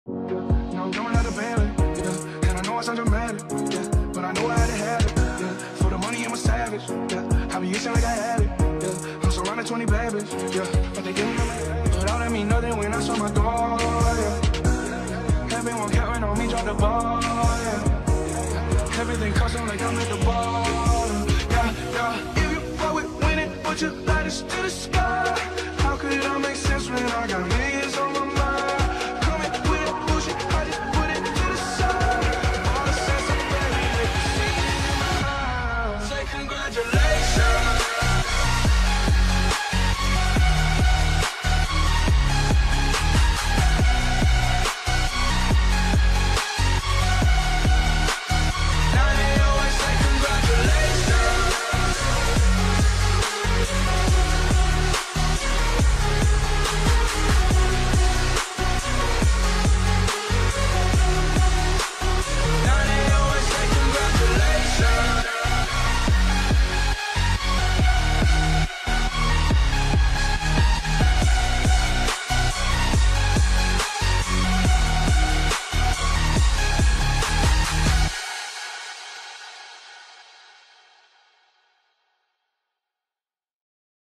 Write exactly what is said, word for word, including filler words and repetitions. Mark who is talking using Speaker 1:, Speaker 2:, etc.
Speaker 1: Yeah, you know I'm coming out the Bailey, yeah. And I know I sound dramatic, yeah, but I know I had to have it, yeah. For the money I'm a savage, yeah. I be itching like I had it, yeah. I'm surrounded twenty babies, yeah. But they give me no, but all that mean nothing when I saw my door, yeah. Everyone counting on me, drop the ball, yeah. Everything custom like I'm at the ball, yeah, yeah. If you fuck with winning, put your lighters to the sky. How could I make sense when I got me?